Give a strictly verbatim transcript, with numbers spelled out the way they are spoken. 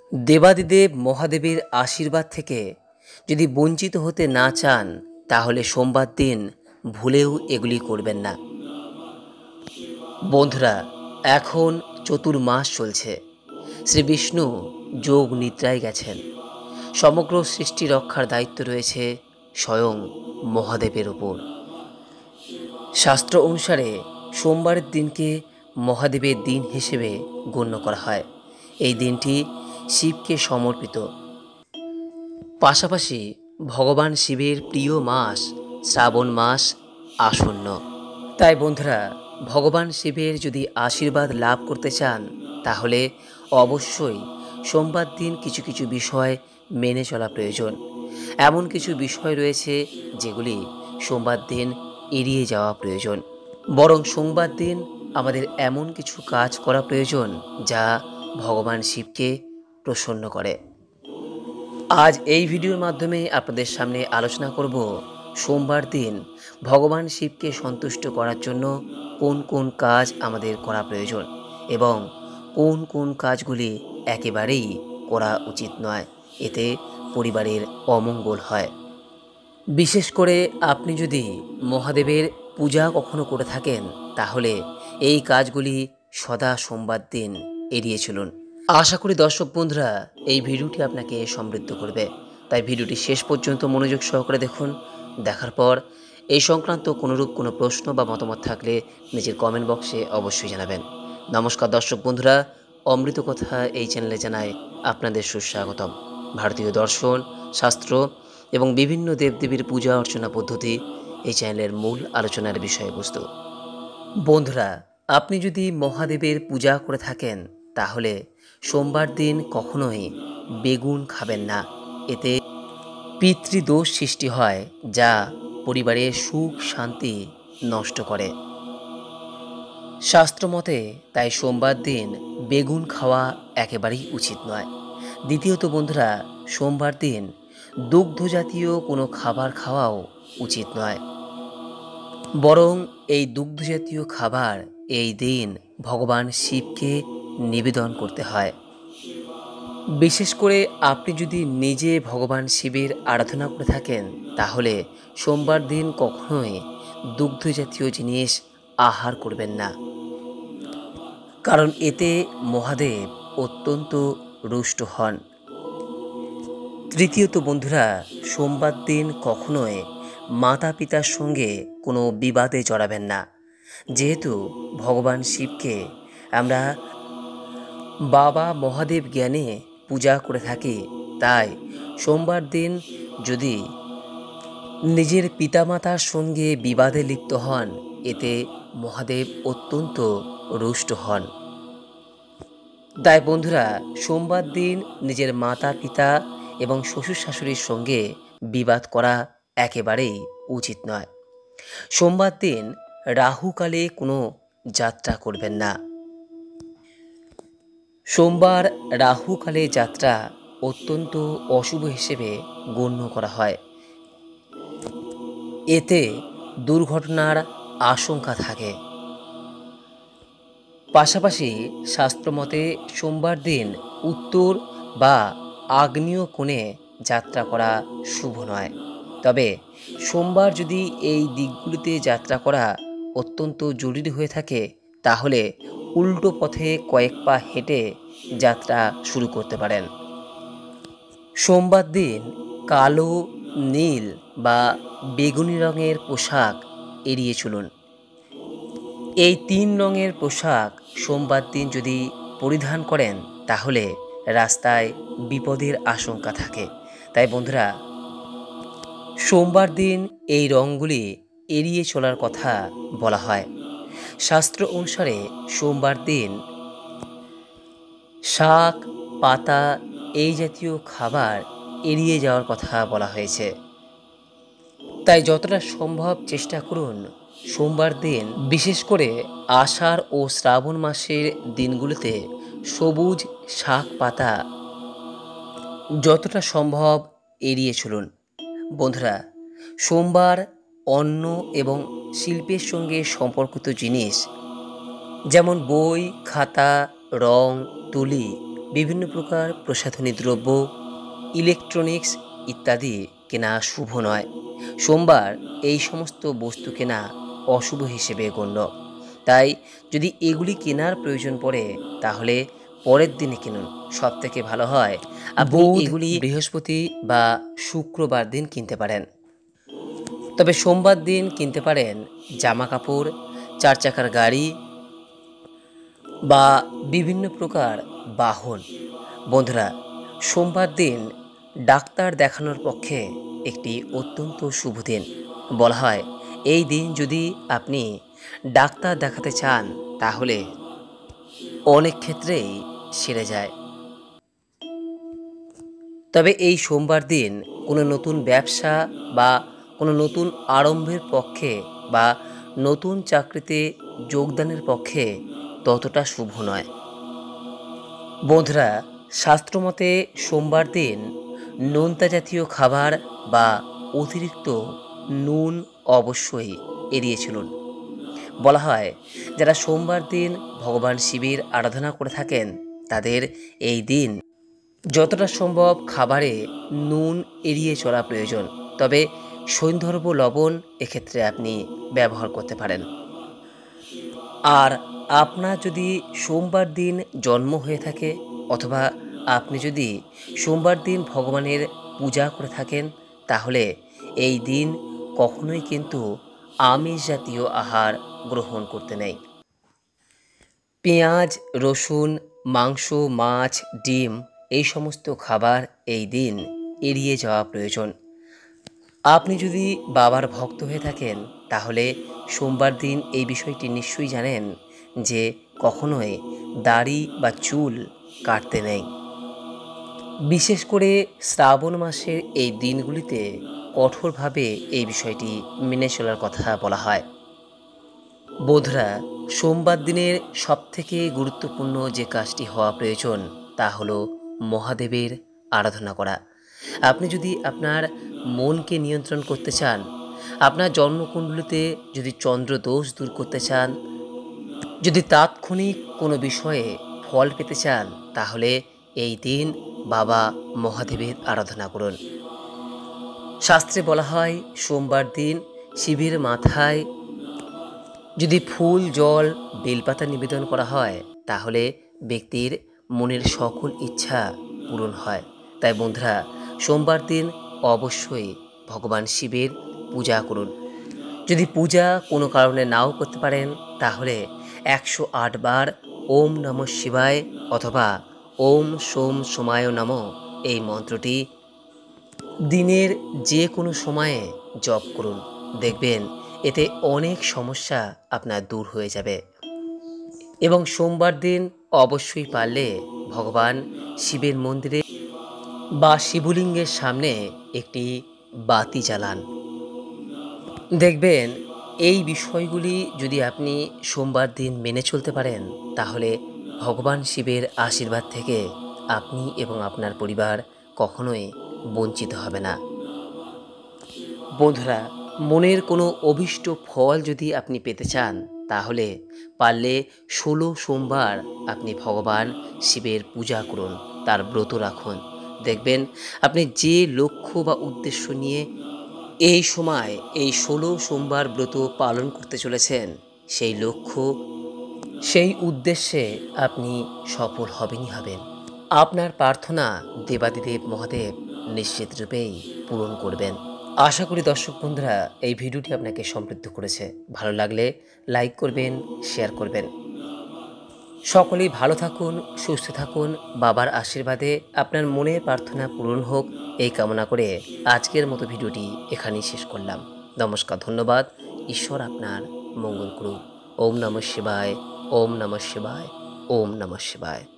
দেবাদিদেব মহাদেবের আশীর্বাদ থেকে যদি বঞ্চিত হতে না চান তাহলে সোমবার দিন ভুলেও এগুলি করবেন না। বন্ধুরা, এখন চতুর্মাস চলছে। শ্রী বিষ্ণু যোগ নিদ্রায় গেছেন। সমগ্র সৃষ্টি রক্ষার দায়িত্ব রয়েছে স্বয়ং মহাদেবের উপর। শাস্ত্র অনুসারে সোমবারের দিনকে মহাদেবের দিন হিসেবে গণ্য করা হয়। এই দিনটি শিবকে সমর্পিত। পাশাপাশি ভগবান শিবের প্রিয় মাস শ্রাবণ মাস আসন্ন। তাই বন্ধুরা, ভগবান শিবের যদি আশীর্বাদ লাভ করতে চান তাহলে অবশ্যই সোমবার দিন কিছু কিছু বিষয় মেনে চলা প্রয়োজন। এমন কিছু বিষয় রয়েছে যেগুলি সোমবার দিন এড়িয়ে যাওয়া প্রয়োজন। বরং সোমবার দিন আমাদের এমন কিছু কাজ করা প্রয়োজন যা ভগবান শিবকে প্রসন্ন করে। আজ এই ভিডিওর মাধ্যমে আপনাদের সামনে আলোচনা করব সোমবার দিন ভগবান শিবকে সন্তুষ্ট করার জন্য কোন কোন কাজ আমাদের করা প্রয়োজন এবং কোন কোন কাজগুলি একেবারেই করা উচিত নয়, এতে পরিবারের অমঙ্গল হয়। বিশেষ করে আপনি যদি মহাদেবের পূজা কখনো করে থাকেন তাহলে এই কাজগুলি সদা সোমবার দিন এড়িয়ে চলুন। আশা করি দর্শক বন্ধুরা এই ভিডিওটি আপনাকে সমৃদ্ধ করবে, তাই ভিডিওটি শেষ পর্যন্ত মনোযোগ সহকারে দেখুন। দেখার পর এই সংক্রান্ত কোনোরূপ কোনো প্রশ্ন বা মতামত থাকলে নিজের কমেন্ট বক্সে অবশ্যই জানাবেন। নমস্কার দর্শক বন্ধুরা, অমৃত কথা এই চ্যানেলে জানায় আপনাদের সুস্বাগতম। ভারতীয় দর্শন, শাস্ত্র এবং বিভিন্ন দেবদেবীর পূজা অর্চনা পদ্ধতি এই চ্যানেলের মূল আলোচনার বিষয়বস্তু। বন্ধুরা, আপনি যদি মহাদেবের পূজা করে থাকেন তাহলে সোমবার দিন কখনোই বেগুন খাবেন না। এতে পিতৃদোষ সৃষ্টি হয় যা পরিবারের সুখ শান্তি নষ্ট করে শাস্ত্রমতে। তাই সোমবার দিন বেগুন খাওয়া একেবারেই উচিত নয়। দ্বিতীয়ত বন্ধুরা, সোমবার দিন দুগ্ধ জাতীয় কোনো খাবার খাওয়াও উচিত নয়। বরং এই দুগ্ধ জাতীয় খাবার এই দিন ভগবান শিবকে নিবেদন করতে হয়। বিশেষ করে আপনি যদি নিজে ভগবান শিবের আরাধনা করে থাকেন তাহলে সোমবার দিন কখনোই দুগ্ধ জাতীয় জিনিস আহার করবেন না, কারণ এতে মহাদেব অত্যন্ত রুষ্ট হন। তৃতীয়ত বন্ধুরা, সোমবার দিন কখনোই মাতা পিতার সঙ্গে কোনো বিবাদে জড়াবেন না। যেহেতু ভগবান শিবকে আমরা বাবা মহাদেব জ্ঞানে পূজা করে থাকি, তাই সোমবার দিন যদি নিজের পিতামাতার সঙ্গে বিবাদে লিপ্ত হন এতে মহাদেব অত্যন্ত রুষ্ট হন। তাই বন্ধুরা, সোমবার দিন নিজের মাতা পিতা এবং শ্বশুর শাশুড়ির সঙ্গে বিবাদ করা একেবারেই উচিত নয়। সোমবার দিন রাহুকালে কোনো যাত্রা করবেন না। সোমবার রাহুকালে যাত্রা অত্যন্ত অশুভ হিসেবে গণ্য করা হয়। এতে দুর্ঘটনার আশঙ্কা থাকে। পাশাপাশি শাস্ত্রমতে সোমবার দিন উত্তর বা আগ্নেয় কোণে যাত্রা করা শুভ নয়। তবে সোমবার যদি এই দিকগুলিতে যাত্রা করা অত্যন্ত জরুরি হয়ে থাকে তাহলে উল্টো পথে কয়েক পা হেঁটে যাত্রা শুরু করতে পারেন। সোমবার দিন কালো, নীল বা বেগুনি রঙের পোশাক এড়িয়ে চলুন। এই তিন রঙের পোশাক সোমবার দিন যদি পরিধান করেন তাহলে রাস্তায় বিপদের আশঙ্কা থাকে। তাই বন্ধুরা, সোমবার দিন এই রঙগুলি এড়িয়ে চলার কথা বলা হয়। শাস্ত্র অনুসারে সোমবার দিন শাক, পাতা এই জাতীয় খাবার এড়িয়ে যাওয়ার কথা বলা হয়েছে। তাই যতটা সম্ভব চেষ্টা করুন সোমবার দিন, বিশেষ করে আষাঢ় ও শ্রাবণ মাসের দিনগুলোতে সবুজ শাক পাতা যতটা সম্ভব এড়িয়ে চলুন। বন্ধুরা, সোমবার অন্ন এবং শিল্পের সঙ্গে সম্পর্কিত জিনিস যেমন বই, খাতা, রং, তুলি বিভিন্ন প্রকার প্রসাধনী দ্রব্য, ইলেকট্রনিক্স ইত্যাদি কেনা শুভ নয়। সোমবার এই সমস্ত বস্তু কেনা অশুভ হিসেবে গণ্য। তাই যদি এগুলি কেনার প্রয়োজন পড়ে তাহলে পরের দিনে কিনুন, সব থেকে ভালো হয় আপনি এগুলি বৃহস্পতি বা শুক্রবার দিন কিনতে পারেন। তবে সোমবার দিন কিনতে পারেন জামা কাপড়, চার চাকার গাড়ি বা বিভিন্ন প্রকার বাহন। বন্ধুরা, সোমবার দিন ডাক্তার দেখানোর পক্ষে একটি অত্যন্ত শুভ দিন। বলা হয় এই দিন যদি আপনি ডাক্তার দেখাতে চান তাহলে অনেক ক্ষেত্রেই সেরে যায়। তবে এই সোমবার দিন কোনো নতুন ব্যবসা বা কোনো নতুন আরম্ভের পক্ষে বা নতুন চাকরিতে যোগদানের পক্ষে ততটা শুভ নয়। বন্ধুরা, শাস্ত্রমতে সোমবার দিন নোনতা জাতীয় খাবার বা অতিরিক্ত নুন অবশ্যই এড়িয়ে চলুন। বলা হয় যারা সোমবার দিন ভগবান শিবের আরাধনা করে থাকেন তাদের এই দিন যতটা সম্ভব খাবারে নুন এড়িয়ে চলা প্রয়োজন। তবে সৈন্ধর্ব লবণ এক্ষেত্রে আপনি ব্যবহার করতে পারেন। আর আপনার যদি সোমবার দিন জন্ম হয়ে থাকে অথবা আপনি যদি সোমবার দিন ভগবানের পূজা করে থাকেন তাহলে এই দিন কখনোই কিন্তু আমিষ জাতীয় আহার গ্রহণ করতে নেই। পেঁয়াজ, রসুন, মাংস, মাছ, ডিম এই সমস্ত খাবার এই দিন এড়িয়ে যাওয়া প্রয়োজন। আপনি যদি বাবার ভক্ত হয়ে থাকেন তাহলে সোমবার দিন এই বিষয়টি নিশ্চয়ই জানেন যে কখনোই দাড়ি বা চুল কাটতে নেই। বিশেষ করে শ্রাবণ মাসের এই দিনগুলিতে কঠোরভাবে এই বিষয়টি মেনে চলার কথা বলা হয়। বন্ধুরা, সোমবার দিনের সবথেকে গুরুত্বপূর্ণ যে কাজটি হওয়া প্রয়োজন তা হলো মহাদেবের আরাধনা করা। আপনি যদি আপনার মনকে নিয়ন্ত্রণ করতে চান, আপনার জন্মকুণ্ডলিতে যদি চন্দ্র দোষ দূর করতে চান, যদি তাৎক্ষণিক কোনো বিষয়ে ফল পেতে চান তাহলে এই দিন বাবা মহাদেবের আরাধনা করুন। শাস্ত্রে বলা হয় সোমবার দিন শিবের মাথায় যদি ফুল, জল, বেলপাতা নিবেদন করা হয় তাহলে ব্যক্তির মনের সকল ইচ্ছা পূরণ হয়। তাই বন্ধুরা, সোমবার দিন অবশ্যই ভগবান শিবের পূজা করুন। যদি পূজা কোনো কারণে নাও করতে পারেন তাহলে একশো আট বার ওম নমঃ শিবায় অথবা ওম সোম সোমায় নমঃ এই মন্ত্রটি দিনের যে কোনো সময়ে জপ করুন। দেখবেন এতে অনেক সমস্যা আপনার দূর হয়ে যাবে। এবং সোমবার দিন অবশ্যই পারলে ভগবান শিবের মন্দিরে বা শিবলিঙ্গের সামনে একটি বাতি জ্বালান। দেখবেন এই বিষয়গুলি যদি আপনি সোমবার দিন মেনে চলতে পারেন তাহলে ভগবান শিবের আশীর্বাদ থেকে আপনি এবং আপনার পরিবার কখনোই বঞ্চিত হবে না। বন্ধুরা, মনের কোনো অভীষ্ট ফল যদি আপনি পেতে চান তাহলে পারলে ষোলো সোমবার আপনি ভগবান শিবের পূজা করুন, তার ব্রত রাখুন। দেখবেন আপনি যে লক্ষ্য বা উদ্দেশ্য নিয়ে এই সময় এই ষোলো সোমবার ব্রত পালন করতে চলেছেন সেই লক্ষ্য, সেই উদ্দেশ্যে আপনি সফল হবেনই হবেন। আপনার প্রার্থনা দেবাদিদেব মহাদেব নিশ্চিত রূপেই পূরণ করবেন। আশা করি দর্শক বন্ধুরা এই ভিডিওটি আপনাকে সমৃদ্ধ করেছে। ভালো লাগলে লাইক করবেন, শেয়ার করবেন। সকলেই ভালো থাকুন, সুস্থ থাকুন। বাবার আশীর্বাদে আপনার মনের প্রার্থনা পূরণ হোক এই কামনা করে আজকের মতো ভিডিওটি এখানেই শেষ করলাম। নমস্কার, ধন্যবাদ। ঈশ্বর আপনার মঙ্গল করুক। ওম নমঃ শিবায়, ওম নমঃ শিবায়, ওম নমঃ শিবায়।